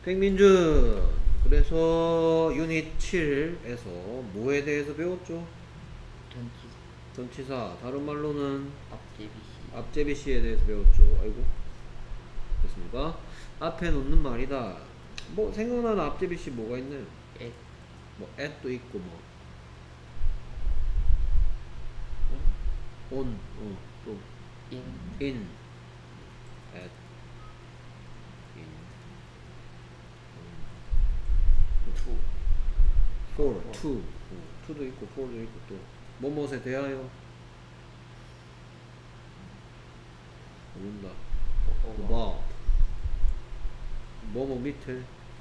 백민준, 그래서 유닛 7에서 뭐에 대해서 배웠죠? 전치 전치사, 다른 말로는 앞제비시 앞제비시에 대해서 배웠죠. 아이고, 됐습니까? 앞에 놓는 말이다. 뭐 생각나는 앞제비시 뭐가 있나요? 에 뭐 at도 있고 뭐 on, 또 인 in, at, in, 투 for, to, to도 있고 for도 있고 또 뭐뭇에 대하여 모른다. about, 뭐뭐 밑에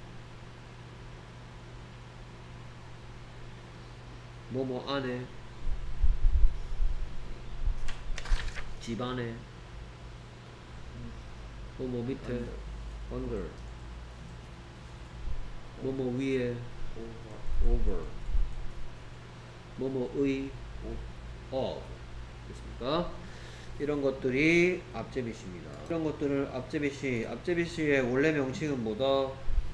뭐뭐 안에 집 안에 뭐뭐 밑에 under 뭐뭐 위에 over 뭐뭐의 of 됐습니까? 이런 것들이 앞제비시입니다. 이런 것들을 앞제비시의 원래 명칭은 뭐다?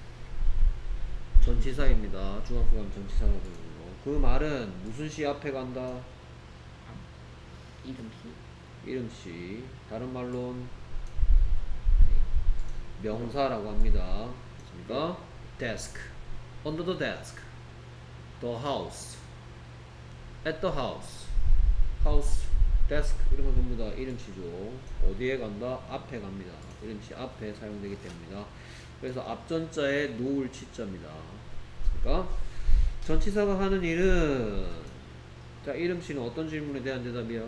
전치사입니다. 중학교 가면 전치사라고 부르는 거. 그 말은 무슨 시 앞에 간다? 이름시 이름시. 다른 말로는 명사라고 합니다. 됐습니까? desk, under the desk, the house, at the house, house, desk 이런 건 전부 다 이름시죠. 어디에 간다? 앞에 갑니다. 이름시 앞에 사용되기 때문이다. 그래서 앞전자에 놓을 치자입니다. 그러니까 전치사가 하는 일은, 자, 이름시는 어떤 질문에 대한 대답이야?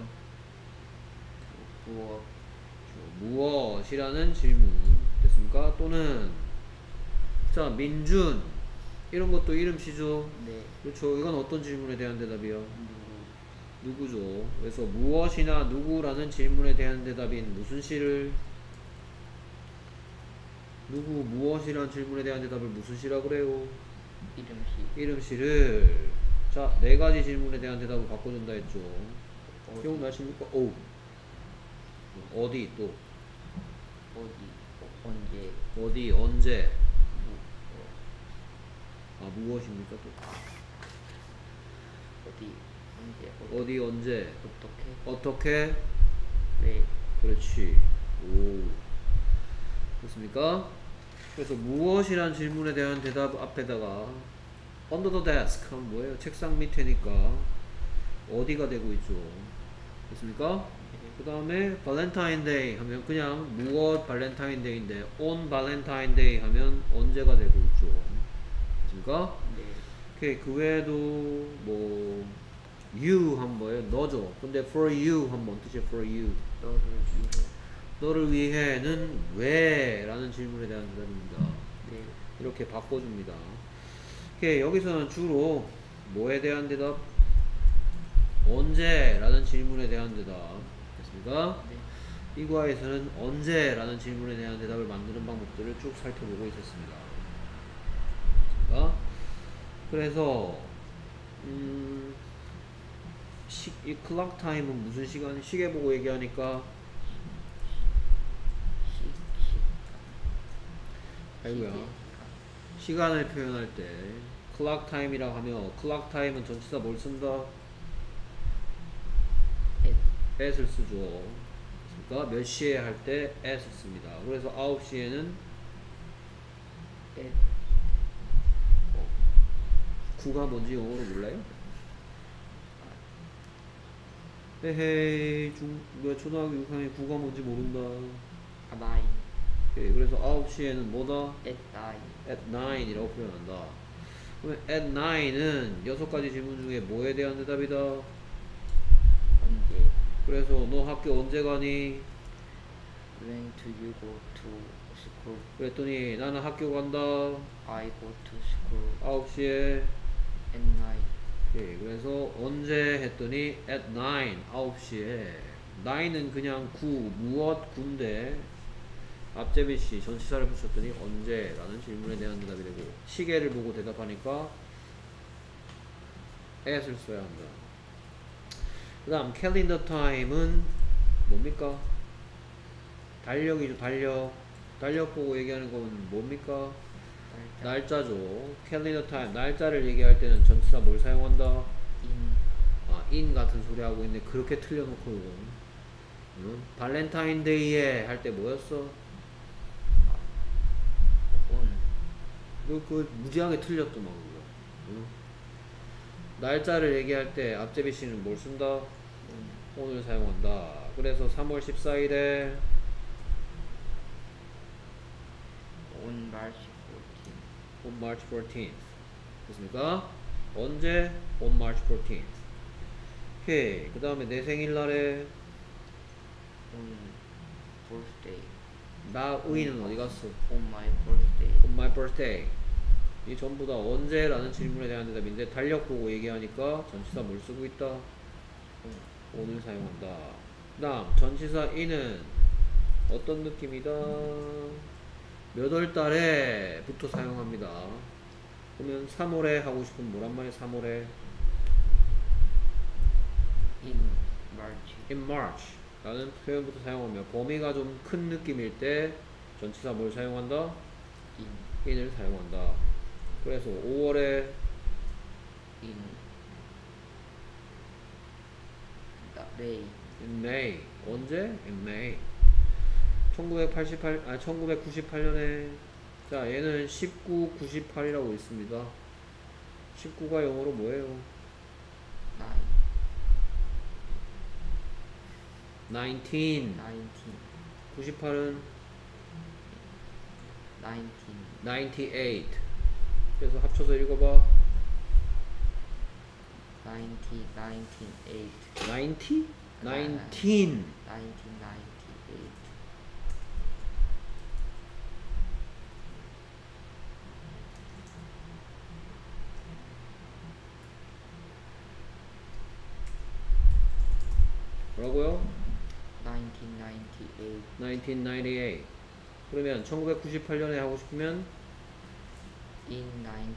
무엇 무엇이라는 질문 됐습니까? 또는 자, 민준 이런 것도 이름시죠. 네 그렇죠. 이건 어떤 질문에 대한 대답이요? 누구 누구죠. 그래서 무엇이나 누구라는 질문에 대한 대답인 무슨 시를, 누구 무엇이라는 질문에 대한 대답을 무슨 시라고 그래요? 이름시 이름시를. 자, 네 가지 질문에 대한 대답을 바꿔준다 했죠. 어디 기억나십니까? 오, 어디, 또 어디 언제 어디, 언제, 무 무엇입니까? 또 어디 언제 어디, 언제, 어떻게 어떻게, 왜 그렇지. 오, 됐습니까? 그래서 무엇이란 질문에 대한 대답 앞에다가 under the desk 하면 뭐예요? 책상 밑에니까 어디가 되고 있죠. 됐습니까? 그 다음에 발렌타인 데이 하면 그냥 무엇 발렌타인 데이인데 on 발렌타인 데이 하면 언제가 되고 있죠. 됐습니까? 네 오케이. 그 외에도 뭐 you 하면 뭐예요? 너죠. 근데 for you 하면 뭔 뜻이에요? for you, 너를 위해 너를 위해는 왜? 라는 질문에 대한 대답입니다. 네 이렇게 바꿔줍니다. 오케이. 여기서는 주로 뭐에 대한 대답? 언제? 라는 질문에 대한 대답. 됐습니까? 네. 이 과에서는 언제? 라는 질문에 대한 대답을 만드는 방법들을 쭉 살펴보고 있었습니다. 됐습니까? 그래서 이 클락 타임은 무슨 시간? 시계 보고 얘기하니까 아이고야. 시간을 표현할 때 클락 타임이라고 하면 클락 타임은 전치사 뭘 쓴다? at을 쓰죠. 그러니까 몇 시에 할 때 at을 씁니다. 그래서 9시에는 9가 뭔지 영어로 몰라요? 에헤이, 초등학교 6학년 9가 뭔지 모른다. nine 오케이. 그래서 9시에는 뭐다? at nine at 9 이라고 표현한다. 그러면 at 9은 6가지 질문 중에 뭐에 대한 대답이다? 언제 그래서 너 학교 언제 가니? when do you go to school 그랬더니 나는 학교 간다. I go to school 9시에. at night 예, 그래서 언제 했더니 at 9, 9시에. 9은 그냥 무엇, 군데 앞제비시 전치사를 붙였더니 언제 라는 질문에 대한 대답이 되고, 시계를 보고 대답하니까 at을 써야 한다. 그 다음 calendar time은 뭡니까? 달력이죠. 달력 보고 얘기하는 건 뭡니까? 날짜죠. 캘린더 타임. 날짜를 얘기할 때는 전치사 뭘 사용한다? in in 같은 소리 하고 있네. 그렇게 틀려놓고 이건. 응? 발렌타인데이에 할 때 뭐였어? on 그 무지하게 틀렸더만 그거. 응? 날짜를 얘기할 때 앞제비 씨는 뭘 쓴다? on 오늘 사용한다. 그래서 3월 14일에 on March 14th. on March 14th. 됐습니까? 언제? on March 14th. 오케이. 그 다음에 내 생일날에 on birthday. 나 의는 어디 갔어? on my birthday. on my birthday. 이 전부 다 언제라는 질문에 대한 대답인데 달력 보고 얘기하니까 전치사 뭘 쓰고 있다? on 오늘 사용한다. 그 다음 전치사 in은 어떤 느낌이다? 몇 월 달에 부터 사용합니다. 그러면 3월에 하고 싶으면 뭐란 말이야? 3월에 in March. in March 라는 표현부터 사용하며 범위가 좀 큰 느낌일 때 전치사 뭘 사용한다? in in을 사용한다. 그래서 5월에 in May. in May. 언제? in May. 1998년에 자 얘는 1998이라고 있습니다. 19가 영어로 뭐예요? 19. 19 98은 19 98. 그래서 합쳐서 읽어봐. 1998 90? 19. 1998. 뭐라고요? 1998 1998. 그러면 1998년에 하고 싶으면 in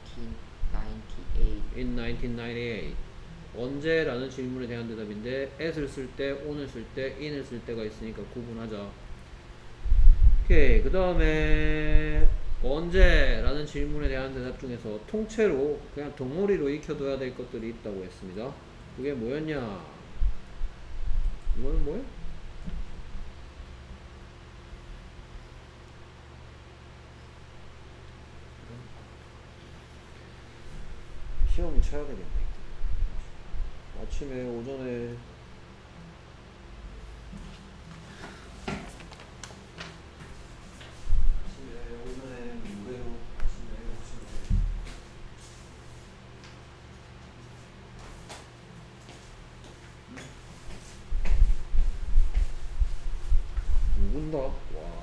1998 in 1998. 언제라는 질문에 대한 대답인데 at을 쓸 때, on을 쓸 때, in을 쓸 때가 있으니까 구분하자. 오케이. 그 다음에 언제라는 질문에 대한 대답 중에서 통째로 그냥 덩어리로 익혀둬야 될 것들이 있다고 했습니다. 그게 뭐였냐? 이거는 뭐야? 시험을 쳐야 되겠네. 아침에 오전에 무대로 누군다? 와.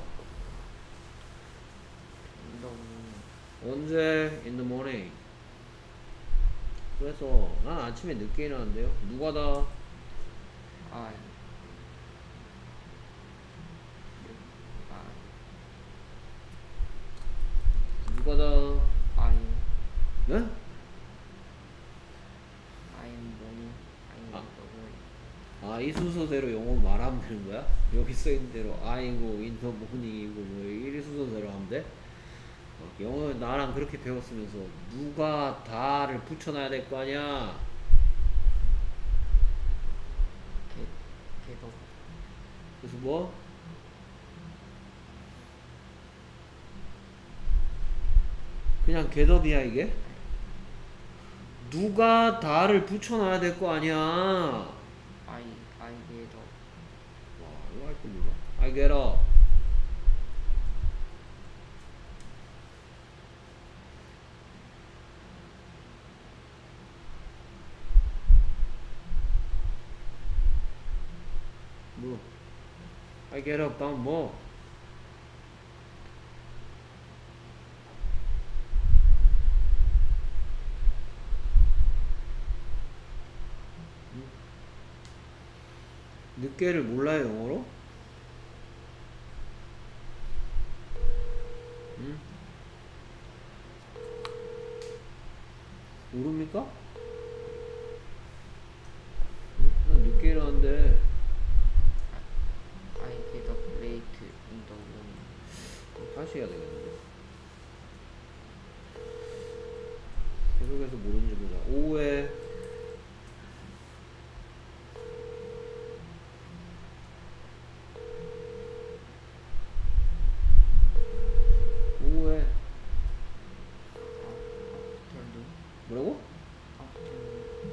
언제? in the morning. 그래서 난 아침에 늦게 일어나는데요. 누가 다? I 누가 다? I 네? am morning. I am 아. the morning. 아, 이 순서대로 영어 말하면 되는 거야? 여기 써있는 대로 I고 in the morning이고 뭐 이 순서대로 하면 돼? 영어 나랑 그렇게 배웠으면서 누가 다를 붙여놔야 될 거 아니야? get up. 그래서 뭐? 그냥 getup이야 이게? 누가 다를 붙여놔야 될 거 아니야? I get up. 와, 이거 할 거 몰라. I get up. 뭐? I get up 다음 뭐? 늦게를 몰라요 영어로? 응? 모릅니까? 응? 난 늦게 일어났는데 I get up late in the morning. 다시 해야 되겠는데 중에서 모르는지 보자. 오후에 오후에 afternoon. 뭐라고? afternoon.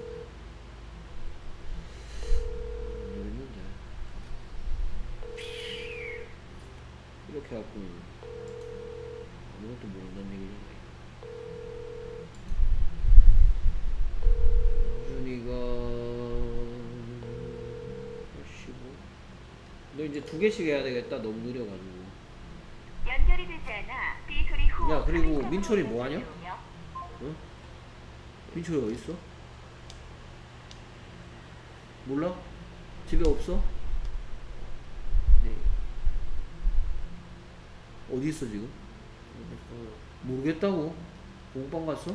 모르는데 이렇게 해갖고 아무것도 모른다는 얘기잖아. 준이가 15. 너 이제 2개씩 해야 되겠다. 너무 느려가지고. 연결이 되지 않아 삐 소리 후. 야, 그리고 화면 민철이 화면을 뭐하냐? 들어오며 응? 민철이 어딨어? 몰라? 집에 없어? 네. 어디 있어 지금? 모르겠어요. 모르겠다고? 공방 갔어?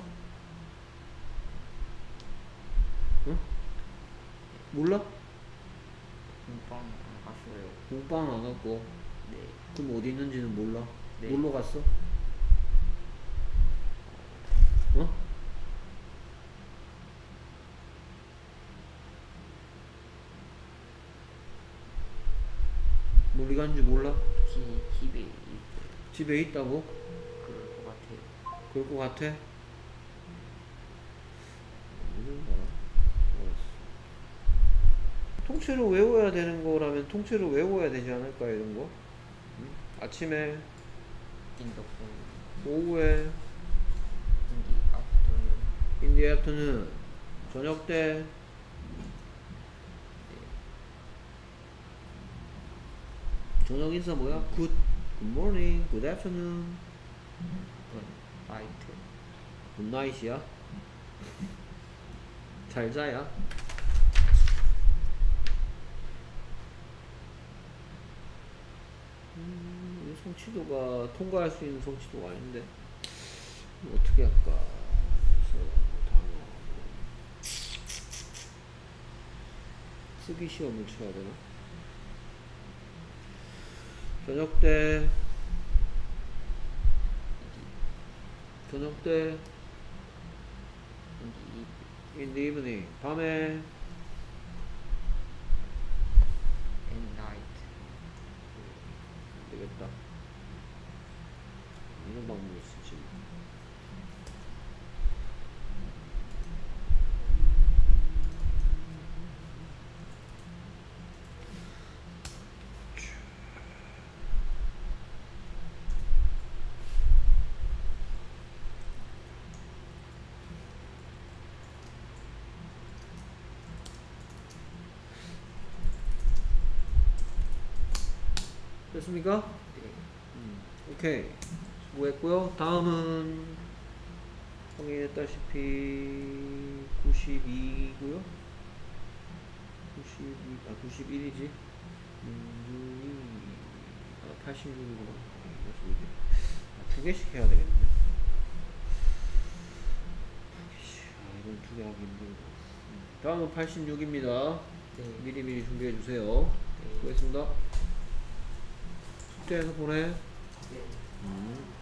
응? 몰라? 공방 안 갔어요. 공방 안 갔고. 네. 그럼 어디 있는지는 몰라? 네. 놀러 갔어? 어? 멀리 간지 몰라? 집에 있어요. 집에 있다고? 그럴 것 같아요. 그럴 것 같아? 모르는가? 알았어. 통째로 외워야 되는 거라면 통째로 외워야 되지 않을까 이런 거? 응? 아침에, in the morning. 오후에, in the afternoon. in the afternoon, 저녁 때, 저녁 인사 뭐야? good morning, good afternoon, good night. good night이야? 잘 자야? 이 성취도가 통과할 수 있는 성취도가 아닌데 어떻게 할까? 그래서 단어 쓰기 시험을 쳐야 되나? 저녁 때 저녁 때 in the in the evening 밤에 and night. 되겠다. 이런 방법을 쓰지. 됐습니까? 네. 오케이. 수고했고요. 다음은 확인했다시피 92고요. 92, 91이지. 86이구나. 2개씩 해야 되겠네. 2개씩. 이건 2개 하기 힘들고. 다음은 86입니다. 네. 미리미리 준비해 주세요. 네. 수고했습니다. 숙제해서 보내. 네. 음.